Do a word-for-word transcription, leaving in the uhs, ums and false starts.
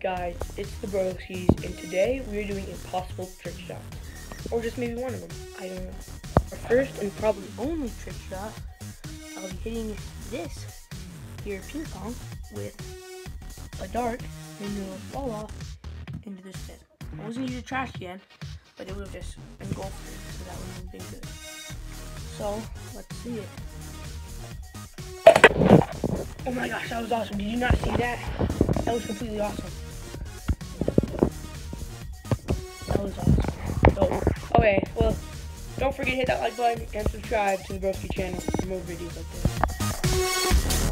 guys, it's the Broskies, and today we are doing impossible trick shot. Or just maybe one of them, I don't know. Our first and probably only trick shot, I'll be hitting this here ping pong with a dart into a fall off into this pin. I wasn't using a trash can, but it would have just engulfed it, so that would have been good. So, let's see it. Oh my gosh, that was awesome. Did you not see that? That was completely awesome. That was awesome. So, okay, well, don't forget to hit that like button and subscribe to the Broski channel for more videos like this.